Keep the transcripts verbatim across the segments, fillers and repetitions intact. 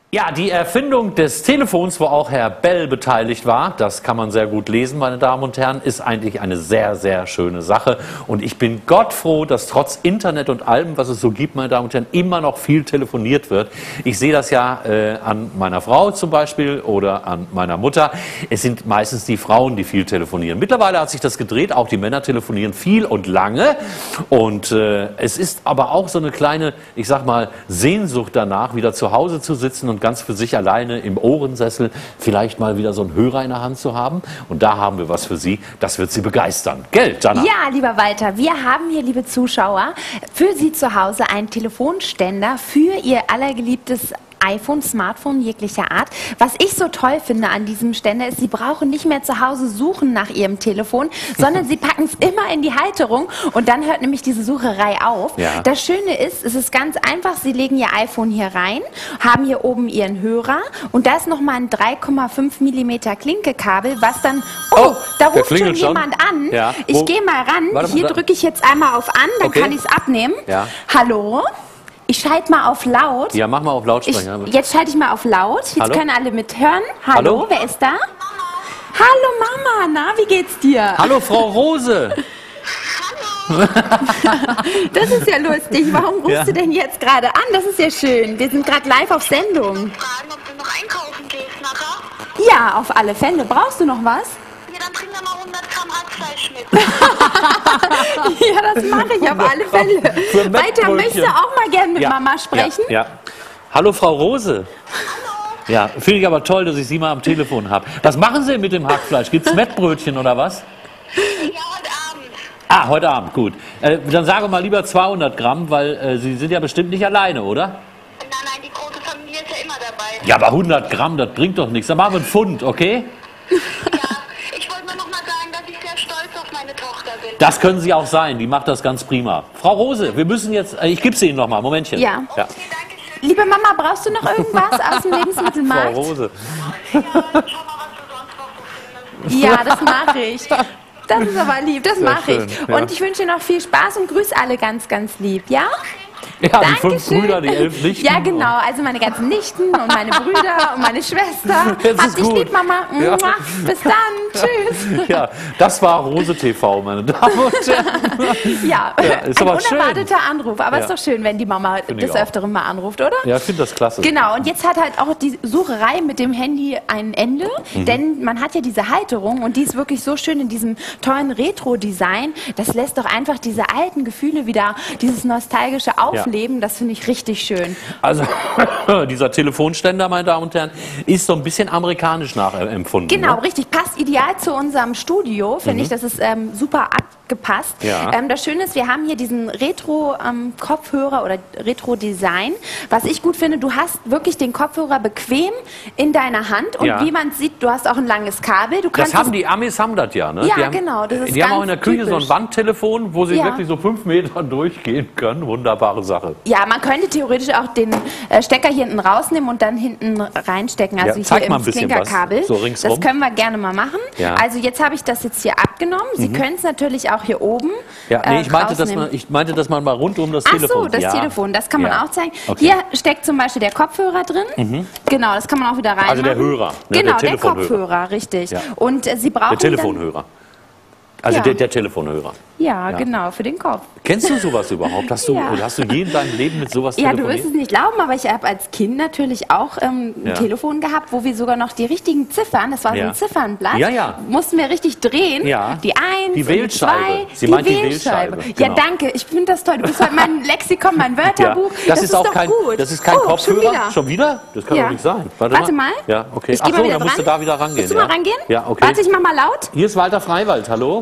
Ja, die Erfindung des Telefons, wo auch Herr Bell beteiligt war, das kann man sehr gut lesen, meine Damen und Herren, ist eigentlich eine sehr, sehr schöne Sache. Und ich bin gottfroh, dass trotz Internet und allem, was es so gibt, meine Damen und Herren, immer noch viel telefoniert wird. Ich sehe das ja äh, an meiner Frau zum Beispiel oder an meiner Mutter. Es sind meistens die Frauen, die viel telefonieren. Mittlerweile hat sich das gedreht, auch die Männer telefonieren viel und lange. Und äh, es ist aber auch so eine kleine, ich sag mal, Sehnsucht danach, wieder zu Hause zu sitzen und ganz für sich alleine im Ohrensessel vielleicht mal wieder so einen Hörer in der Hand zu haben. Und da haben wir was für Sie. Das wird Sie begeistern. Gell, Jana? Ja, lieber Walter, wir haben hier, liebe Zuschauer, für Sie zu Hause einen Telefonständer für Ihr allergeliebtes iPhone, Smartphone jeglicher Art. Was ich so toll finde an diesem Ständer ist, Sie brauchen nicht mehr zu Hause suchen nach Ihrem Telefon, sondern Sie packen es immer in die Halterung und dann hört nämlich diese Sucherei auf. Ja. Das Schöne ist, es ist ganz einfach, Sie legen Ihr iPhone hier rein, haben hier oben Ihren Hörer und da ist nochmal ein drei Komma fünf Millimeter Klinkekabel, was dann, oh, oh da ruft schon jemand schon an. Ja. Ich gehe mal ran, Warte, hier drücke ich jetzt einmal auf an, dann okay. kann ich es abnehmen. Ja. Hallo? Ich schalte mal auf laut. Ja, mach mal auf Lautsprecher. Ich, jetzt schalte ich mal auf laut. Jetzt Hallo? können alle mithören. Hallo, Hallo, wer ist da? Hallo Mama, na, wie geht's dir? Hallo Frau Rose. Hallo. Das ist ja lustig. Warum rufst ja. du denn jetzt gerade an? Das ist ja schön. Wir sind gerade live auf Sendung. Ich muss fragen, ob du noch einkaufen gehst nachher? Ja, auf alle Fälle. Brauchst du noch was? Ja, dann bring da mal hundert Gramm Hackfleisch mit. Ja, das mache ich auf alle Fälle. Weiter möchte auch mal gern mit ja, Mama sprechen. Ja, ja. Hallo Frau Rose. Hallo. Ja, finde ich aber toll, dass ich Sie mal am Telefon habe. Was machen Sie mit dem Hackfleisch? Gibt es Mettbrötchen oder was? Ja, heute Abend. Ah, heute Abend, gut. Äh, dann sage mal lieber zweihundert Gramm, weil äh, Sie sind ja bestimmt nicht alleine, oder? Nein, nein, die große Familie ist ja immer dabei. Ja, aber hundert Gramm, das bringt doch nichts. Dann machen wir einen Pfund, okay? Ja. Ich wollte nur noch mal sagen, dass ich sehr stolz auf meine Tochter bin. Das können Sie auch sein, die macht das ganz prima. Frau Rose, wir müssen jetzt, äh, ich gebe sie Ihnen noch mal, Momentchen. Ja. Okay, danke schön. Liebe Mama, brauchst du noch irgendwas aus dem Lebensmittelmarkt? Frau Rose. Ja, schau mal, was du sonst noch so findest. Ja, das mache ich. Das ist aber lieb, das mache ich. Ja. Und ich wünsche dir noch viel Spaß und grüße alle ganz, ganz lieb, ja? Ja, Dankeschön. die fünf Brüder, die elf Nichten. Ja, genau. Also meine ganzen Nichten und meine Brüder und meine Schwester. Jetzt Hab dich gut. lieb, Mama. Ja. Bis dann. Tschüss. Ja, das war Rose T V, meine Damen und Herren. Ja, ja ist ein aber unerwarteter schön. Anruf. Aber es ja. ist doch schön, wenn die Mama Find des Öfteren mal anruft, oder? Ja, ich finde das klasse. Genau. Und jetzt hat halt auch die Sucherei mit dem Handy ein Ende. Mhm. Denn man hat ja diese Halterung und die ist wirklich so schön in diesem tollen Retro-Design. Das lässt doch einfach diese alten Gefühle wieder, dieses nostalgische Aufleben. Ja. Das finde ich richtig schön. Also, dieser Telefonständer, meine Damen und Herren, ist so ein bisschen amerikanisch nachempfunden. Genau, ne? richtig. Passt ideal zu unserem Studio, finde mhm. ich. Das ist ähm, super abgepasst. Ja. Ähm, das Schöne ist, wir haben hier diesen Retro-Kopfhörer ähm, oder Retro-Design. Was ich gut finde, du hast wirklich den Kopfhörer bequem in deiner Hand. Und ja. wie man sieht, du hast auch ein langes Kabel. Du kannst das haben die Amis haben das ja, ne? Ja, die haben, genau. Das ist die ganz haben auch in der Küche typisch. so ein Wandtelefon, wo sie ja. wirklich so fünf Meter durchgehen können. Wunderbare Sache. Ja, man könnte theoretisch auch den äh, Stecker hier hinten rausnehmen und dann hinten reinstecken, also ja, hier ins Klinkerkabel. So ringsrum. Das können wir gerne mal machen. Ja. Also jetzt habe ich das jetzt hier abgenommen. Sie mhm. können es natürlich auch hier oben ja, nee, äh, ich, meinte, dass man, ich meinte, dass man mal rund um das Ach Telefon... Ach so, das ja. Telefon, das kann man ja. auch zeigen. Okay. Hier steckt zum Beispiel der Kopfhörer drin. Mhm. Genau, das kann man auch wieder reinmachen. Also der Hörer. Ne, genau, der, der Kopfhörer, richtig. Ja. Und äh, Sie brauchen der Telefonhörer. Also ja. der, der Telefonhörer. Ja, ja, genau, für den Kopf. Kennst du sowas überhaupt? Hast du, ja. hast du je in deinem Leben mit sowas ja, telefoniert? Ja, du wirst es nicht glauben, aber ich habe als Kind natürlich auch ähm, ein ja. Telefon gehabt, wo wir sogar noch die richtigen Ziffern, das war ja. so ein Ziffernblatt, ja, ja. mussten wir richtig drehen. Ja. Die eins, die Wählscheibe. Die, zwei, Sie die meint Wählscheibe. die Wählscheibe. Genau. Ja, danke, ich finde das toll. Du bist halt mein Lexikon, mein Wörterbuch. Ja. Das, das ist, ist auch doch kein, gut. Das ist kein oh, Kopfhörer. Schon wieder? Schon wieder? Das kann ja. doch nicht sein. Warte, Warte mal. mal. Ja, okay. Ich Ach so, dann musst dran. du da wieder rangehen. Willst du ja. mal rangehen? Ja, okay. Warte, ich mach mal laut. Hier ist Walter Freiwald, hallo.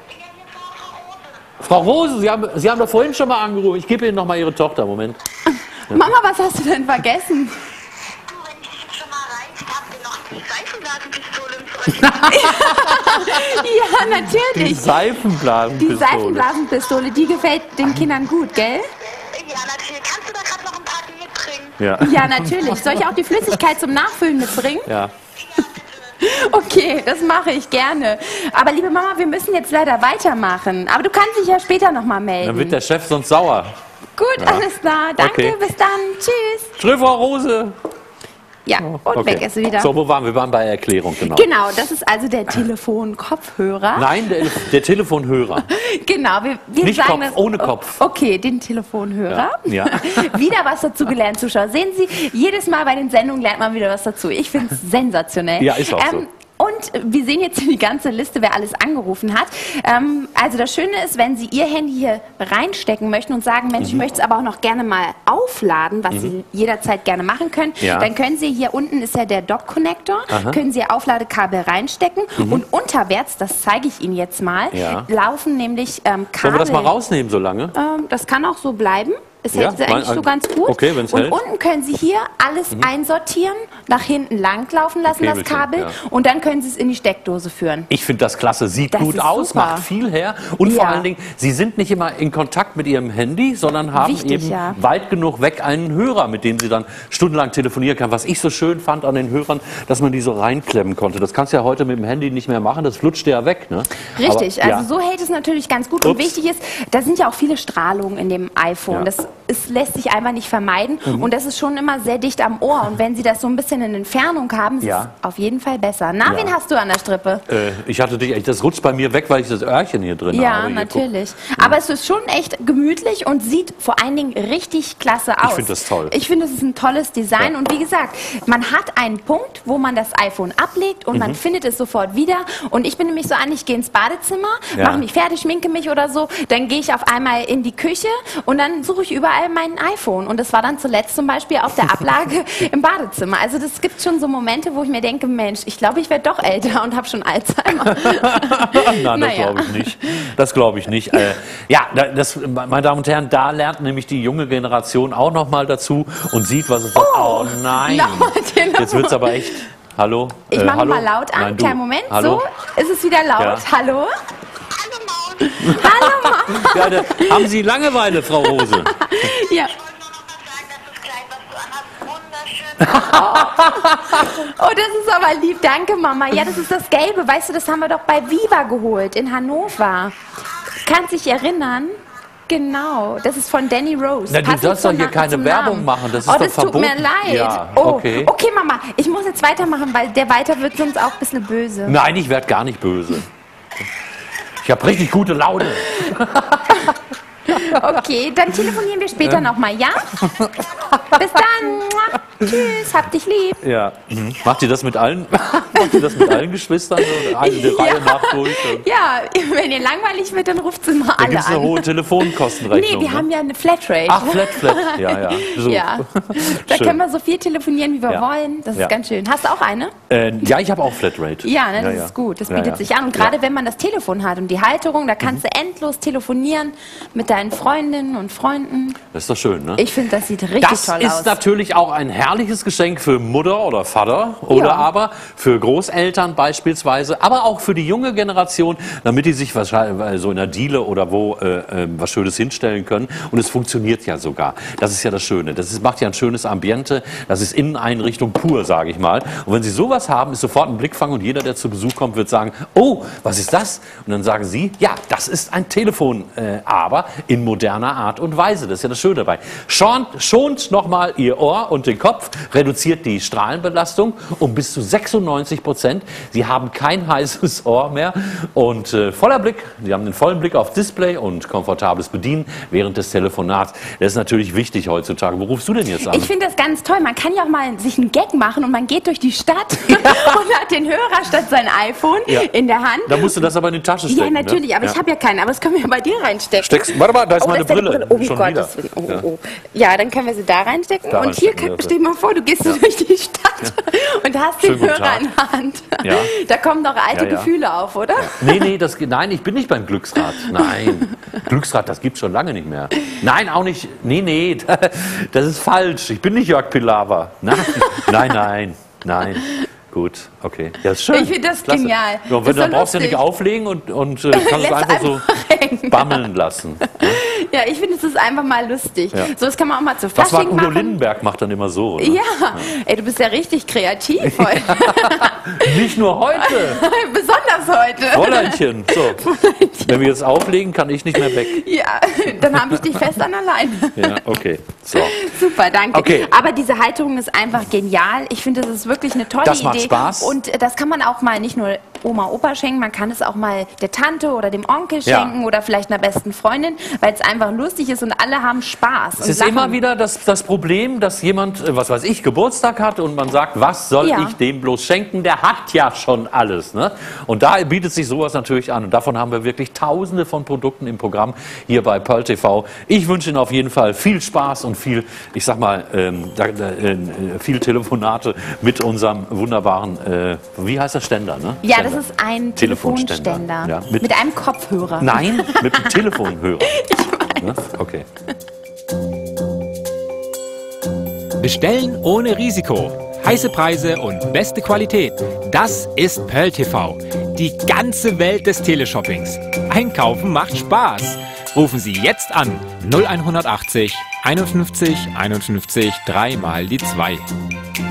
Frau Rose, Sie haben, Sie haben doch vorhin schon mal angerufen. Ich gebe Ihnen noch mal Ihre Tochter. Moment. Ja. Mama, was hast du denn vergessen? Du, wenn ich dich schon mal reizt, habt ihr noch die Seifenblasenpistole im Ja, natürlich. Die Seifenblasenpistole. Die Seifenblasenpistole, die gefällt den Kindern gut, gell? Ja, natürlich. Kannst du da gerade noch ein paar mitbringen? Ja. Ja, natürlich. Soll ich auch die Flüssigkeit zum Nachfüllen mitbringen? Ja. Okay, das mache ich gerne. Aber liebe Mama, wir müssen jetzt leider weitermachen. Aber du kannst dich ja später nochmal melden. Dann wird der Chef sonst sauer. Gut, ja. alles klar. Danke, okay. bis dann. Tschüss. Tschüss, Frau Rose. Ja, und Okay. weg ist sie wieder. So, wo waren wir? Wir waren bei Erklärung, genau. Genau, das ist also der Telefonkopfhörer. Nein, der, der Telefonhörer. Genau, wir, wir Nicht sagen Kopf, das, ohne Kopf. Okay, den Telefonhörer. Ja. Ja. Wieder was dazu gelernt, Zuschauer. Sehen Sie, jedes Mal bei den Sendungen lernt man wieder was dazu. Ich finde es sensationell. Ja, ist auch so. Und wir sehen jetzt die ganze Liste, wer alles angerufen hat. Ähm, also das Schöne ist, wenn Sie Ihr Handy hier reinstecken möchten und sagen, Mensch, Mhm. ich möchte es aber auch noch gerne mal aufladen, was Mhm. Sie jederzeit gerne machen können, Ja. dann können Sie hier unten ist ja der Dock-Connector, Aha. können Sie Ihr Aufladekabel reinstecken und unterwärts, das zeige ich Ihnen jetzt mal, Ja. laufen nämlich ähm, Kabel. Sollen wir das mal rausnehmen so lange? Ähm, das kann auch so bleiben. Es Ja, hält sie eigentlich mein- so ganz gut. okay, wenn's und hält. unten können Sie hier alles einsortieren, nach hinten lang laufen lassen, das Käbelchen, Kabel. ja. Und dann können Sie es in die Steckdose führen. Ich finde das klasse, sieht Das gut ist aus, super. macht viel her und vor Ja. allen Dingen, Sie sind nicht immer in Kontakt mit Ihrem Handy, sondern haben Wichtig, eben ja. weit genug weg einen Hörer, mit dem Sie dann stundenlang telefonieren können. Was ich so schön fand an den Hörern, dass man die so reinklemmen konnte. Das kannst du ja heute mit dem Handy nicht mehr machen, das flutscht ja weg. Ne? Richtig, Aber, also ja. so hält es natürlich ganz gut. Und Ups. wichtig ist, da sind ja auch viele Strahlungen in dem iPhone. Ja. Das ist, lässt sich einfach nicht vermeiden. Und das ist schon immer sehr dicht am Ohr. Und wenn Sie das so ein bisschen in Entfernung haben, ist Ja. es auf jeden Fall besser. Na, Ja. wen hast du an der Strippe? Äh, ich hatte dich, das rutscht bei mir weg, weil ich das Öhrchen hier drin Ja, habe. Hier, natürlich. Aber es ist schon echt gemütlich und sieht vor allen Dingen richtig klasse aus. finde das toll. Ich finde, es ist ein tolles Design. Ja. Und wie gesagt, man hat einen Punkt, wo man das iPhone ablegt und Mhm. man findet es sofort wieder. Und ich bin nämlich so an, ich gehe ins Badezimmer, Ja. mache mich fertig, schminke mich oder so. Dann gehe ich auf einmal in die Küche und dann suche ich überall mein iPhone. Und das war dann zuletzt zum Beispiel auf der Ablage im Badezimmer. Also das gibt schon so Momente, wo ich mir denke, Mensch, ich glaube, ich werde doch älter und habe schon Alzheimer. Nein, das Naja. glaube ich nicht. Das glaube ich nicht. Äh, ja, da- das, meine Damen und Herren, da lernt nämlich die junge Generation auch noch mal dazu und sieht, was es ist. Oh, nein. Nochmal, Telefon. Jetzt wird es aber echt. Hallo? Ich Äh, mache hallo? mal laut an. Nein, du. Kleinen Moment. Hallo? So, ist es wieder laut. Ja. Hallo? Hallo Maus. Hallo, Mama. Ja, da, haben Sie Langeweile, Frau Rose? Ja. Ich wollte nur noch mal sagen, dass das Kleid, was du anhast, wunderschön ist. Oh, das ist aber lieb. Danke, Mama. Ja, das ist das Gelbe. Weißt du, das haben wir doch bei Viva geholt in Hannover. Kannst dich erinnern? Genau, das ist von Danny Rose. Na, du Passend sollst doch zum hier Na- keine zum Werbung Namen. machen, das ist oh, doch das tut mir verboten. leid. Ja, oh, okay. okay, Mama, ich muss jetzt weitermachen, weil der weiter wird sonst auch ein bisschen böse. Nein, ich werde gar nicht böse. Ich habe richtig gute Laune. Okay, dann telefonieren wir später nochmal, ja? Bis dann. Mua. Tschüss, hab dich lieb. Ja. Mhm. Macht ihr das mit allen? Macht ihr das mit allen Geschwistern? So eine der Reihe nach durch? Ja, wenn ihr langweilig wird, dann ruft sie mal Da alle gibt es eine an. hohe Telefonkostenrechnung. Nee, wir ne? haben ja eine Flatrate. Ach, flat, flat. Ja, ja. So. Ja, da Schön. können wir so viel telefonieren, wie wir Ja. wollen. Das ist Ja. ganz schön. Hast du auch eine? Äh, ja, ich habe auch Flatrate. Ja, ne, das ja. ist gut. Das Ja, bietet ja. sich an. Und gerade Ja. wenn man das Telefon hat und die Halterung, da kannst du endlos telefonieren mit deinen Freundinnen und Freunden. Das ist doch schön, ne? Ich finde, das sieht richtig Das toll ist aus. natürlich auch ein herrliches Geschenk für Mutter oder Vater oder Ja. aber für Großeltern beispielsweise, aber auch für die junge Generation, damit die sich wahrscheinlich so in der Diele oder wo äh, äh, was Schönes hinstellen können. Und es funktioniert ja sogar. Das ist ja das Schöne. Das ist, macht ja ein schönes Ambiente. Das ist Inneneinrichtung pur, sage ich mal. Und wenn Sie sowas haben, ist sofort ein Blickfang und jeder, der zu Besuch kommt, wird sagen, oh, was ist das? Und dann sagen Sie, ja, das ist ein Telefon, äh, aber in moderner Art und Weise. Das ist ja das Schöne dabei. Schont, schont nochmal Ihr Ohr und den Kopf, reduziert die Strahlenbelastung um bis zu sechsundneunzig Prozent. Sie haben kein heißes Ohr mehr und äh, voller Blick. Sie haben den vollen Blick auf Display und komfortables Bedienen während des Telefonats. Das ist natürlich wichtig heutzutage. Wo rufst du denn jetzt an? Ich finde das ganz toll. Man kann ja auch mal sich einen Gag machen und man geht durch die Stadt und hat den Hörer statt sein iPhone Ja. in der Hand. Da musst du das aber in die Tasche stecken. Ja, natürlich, ne? aber ich habe ja keinen. Aber das können wir ja bei dir reinstecken. Steckst, warte mal, da ist Oh, meine das ist deine Brille. Oh, Schon Gottes wieder. Willen. Oh, Ja. oh. Ja, dann können wir sie da reinstecken. Da und hier, reinstecken, ja, stell dir mal vor, du gehst so durch die Stadt und hast den Schönen guten Hörer Tag. in der Hand. Ja. Da kommen doch alte Ja, ja. Gefühle auf, oder? Nee, nee, das, nein, ich bin nicht beim Glücksrad. Nein, Glücksrad, das gibt's schon lange nicht mehr. Nein, auch nicht. Nee, nee, das ist falsch. Ich bin nicht Jörg Pilawa. Nein, nein, nein, nein. Gut, okay. Ja, ist schön. Ich finde das Klasse. genial. Ja, Das wenn, ist dann so brauchst du ja nicht lustig. auflegen und, und äh, kannst es Lässt einfach so einfach hängen. bammeln lassen. Ja, ich finde, es ist einfach mal lustig. Ja. So, das kann man auch mal zu Was war Fasching Udo machen. Lindenberg macht dann immer so. Oder? Ja. ja, ey, du bist ja richtig kreativ heute. Nicht nur heute. Besonders heute. Fräuleinchen. So. Wenn wir jetzt auflegen, kann ich nicht mehr weg. Ja, dann habe ich dich fest an der Leine. Ja, okay. So. Super, danke. Okay. Aber diese Halterung ist einfach genial. Ich finde, das ist wirklich eine tolle Das Idee. macht Spaß. Und äh, das kann man auch mal nicht nur Oma, Opa schenken, man kann es auch mal der Tante oder dem Onkel Ja. schenken oder vielleicht einer besten Freundin, weil es einfach lustig ist und alle haben Spaß. Es und ist lachen. immer wieder das, das Problem, dass jemand, äh, was weiß ich, Geburtstag hat und man sagt, was soll Ja. ich dem bloß schenken? Der hat ja schon alles. Ne? Und da bietet sich sowas natürlich an. Und davon haben wir wirklich tausende von Produkten im Programm hier bei Pearl T V. Ich wünsche Ihnen auf jeden Fall viel Spaß und viel, ich sag mal, ähm, da, da, äh, viel Telefonate mit unserem wunderbaren, äh, wie heißt das, Ständer? Ne? Ja, Ständer. das ist ein Telefonständer. Telefonständer. Ja, mit, mit- einem Kopfhörer. Nein, mit dem Telefonhörer. Ne? Okay. Bestellen ohne Risiko. Heiße Preise und beste Qualität. Das ist Pearl T V. Die ganze Welt des Teleshoppings. Einkaufen macht Spaß. Rufen Sie jetzt an null einhundertachtzig einundfünfzig einundfünfzig drei mal die zwei.